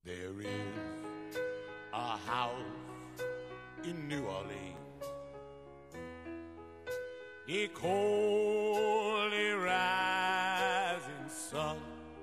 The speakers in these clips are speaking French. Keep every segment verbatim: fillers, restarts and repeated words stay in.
There is a house in New Orleans, a coldly rising sun.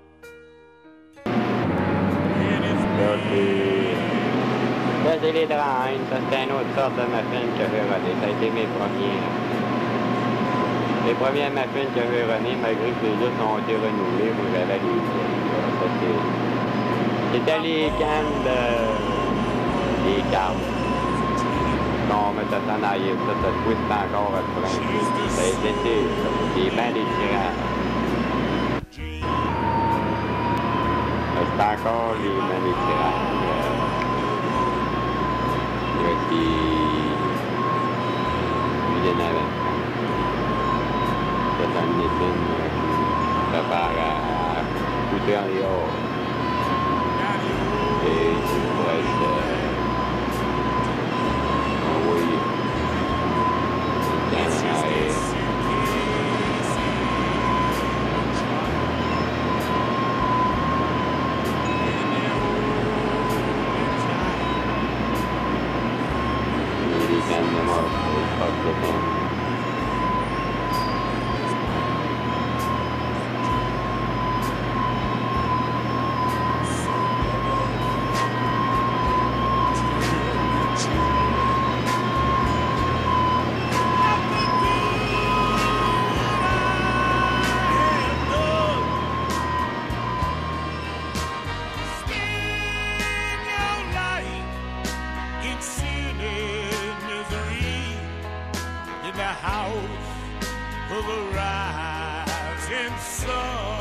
Ça, c'est... Ça, c'est les Drahen. Ça, c'est une autre sorte de muffin que j'ai rodé. Ça a été mes premiers... Les premières muffins que j'ai rodées, malgré que les autres ont été renouvelés, moi, j'avais les vieilles. Ça, c'est... C'était les cannes de... les cartes. On met ça en arrière, ça, ça twist encore à le frein. Ça a été... C'est bien des tirages. C'est encore les mêmes tirages. Il y a des... Il y en avait. C'est un médecin qui prépare à coûter en dehors. Et tu pourrais être envoyé. Les cannes de mort, les portes de peine. The house of the rising sun.